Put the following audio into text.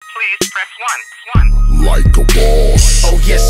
please press 1. Like a boss. Oh yes